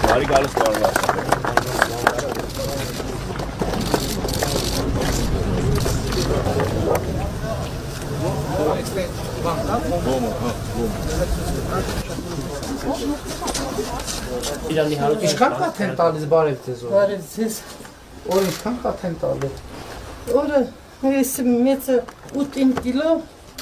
Բարի գալիս բարվա։ Ինչքան կաթեն տալիս բարև ձեզ օր։ Բարև ձեզ։ Օր ինչքան կաթեն տալիս։ Օրը ես մեծը 8 կիլո։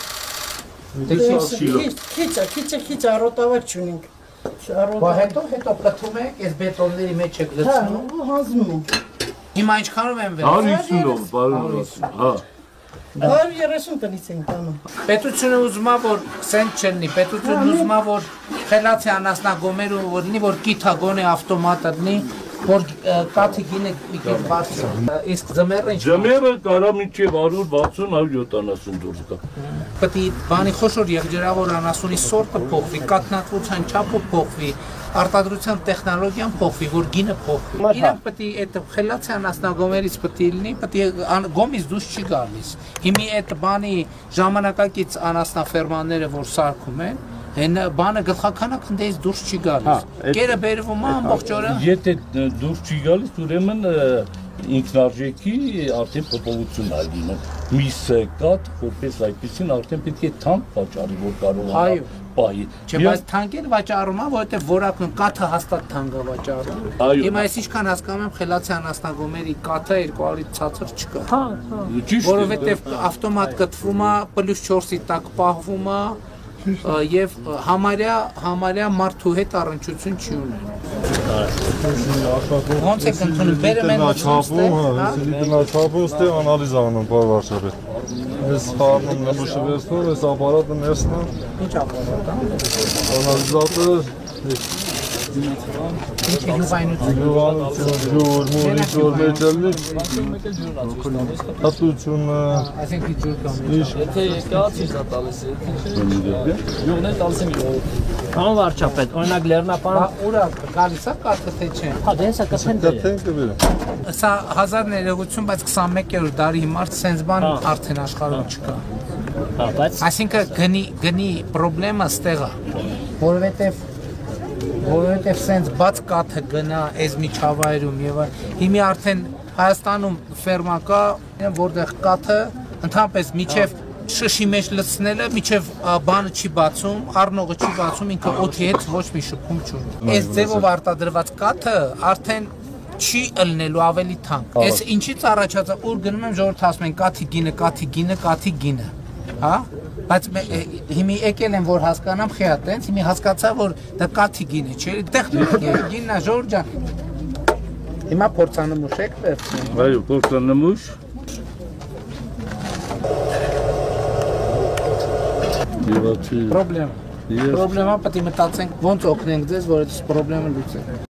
Քիչ առոտավար չունենք։ Բա հետո պտում եք, այս բետոնների մեջ եք լցնում։ Հա, հանձնում ենք։ Հիմա ինչքանով են վերել։ 150-ով, բարի, հա։ 130 տնից ենք տանում։ Պետությունը ուզում է, որ սենց չլինի, պետությունը ուզում է, որ խելացի անասնագոմեր ու որ լինի, որ կիթա գոնե ավտոմատը լինի, որ կաթի գինը մի կերպ բարձր։ Իսկ ձմեռը ինչ։ Ձմեռը կարա մինչև 160-170 դուրս գա։ Պետք է բանի խոշոր եղջերավոր անասունի սորտը փոխվի, կաթնատվության չափը փոխվի, արտադրության տեխնոլոգիան փոխվի, որ գինը փոխվի։ Իրանք պետք է այդ խելացի անասնագոմերից պետք է լինի, պետք է գոմից դուրս չի գալիս։ Հիմի այդ բանի ժամանակակից անասնաֆերմաները, որ սարքում են, Հեն բանը գլխականակ ընդեից դուրս չի գալիս։ Կերը բերվում է ամբողջ օրը։ Եթե դուրս չի գալիս, ուրեմն ինքնարժեքի արդեն փոփոխություն ա լինում։ Միս կաթ, որպես այդպեսին արդեն պետք է թանկ վաճառի, որ կարողանա պահի։ Չէ, բայց թանկեր վաճառում է, որովհետև որակն կաթը հաստատ թանկ է վաճառում։ Հիմա ես ինչքան հասկանում եմ, խելացի անասնագոմերի կաթը 200-ից ցածր չկա։ Հա, որովհետև ավտոմատ կտվում է, +4-ի տակ պահվում է եւ համարյա մարդու հետ առնչություն չի ունեն։ Ոնց է կընդունում, բերեմ են գնաչապոստի անալիզ անում, պար վարշապետ։ Ես խարնում նմուշը վերցնում, ես ապարատը ներսնում։ Ինչ ապարատ է։ Անալիզատոր, ինչ է հյուվայնություն։ ջուր, մոնիտոր, մեջալի, հատությունը, Այսինքն ջուր կամ։ Եթե եկած ինչ է տալիս, յուղն է տալիս եմ յուղ։ Պարոն վարչապետ, օրինակ Լեռնապան Ուրա գալիս է կաթը թե չէ։ հա դենսա կթեն դե։ Սա 1000 ներողություն, բայց 21-րդ դարի հիմար սենց բան արդեն աշխարհում չկա։ Հա, բայց Այսինքն գնի խնդրեմը ստեղ է, որովհետև սենց բաց կաթը գնա այս միջավայրում եւ հիմի արդեն Հայաստանում ֆերմա կա, որտեղ կաթը ընդհանրապես միջև շշի մեջ լցնելը միջև բանը չի բացում, առնողը չի բացում, ինքը օդի հետ ոչ մի շփում չունի։ Այս ձևով արտադրված կաթը արդեն չի ըլնելու ավելի թանկ։ Այս ինչից առաջացա, ուր գնում եմ ժողովուրդ ասում են կաթի գինը, հա? Բայց հիմի եկել եմ որ հասկանամ խիա տենց, հիմի հասկացա որ դա կաթի գինը չէ, տեխնոլոգիա գինն է ժողովուրդ ջան։ Հիմա փորձանմուշ եք վերցնում։ Այո, փորձանմուշ։ Պրոբլեմա պետք է մտածենք ոնց օգնենք ձեզ, որ այս պրոբլեմը լուծենք։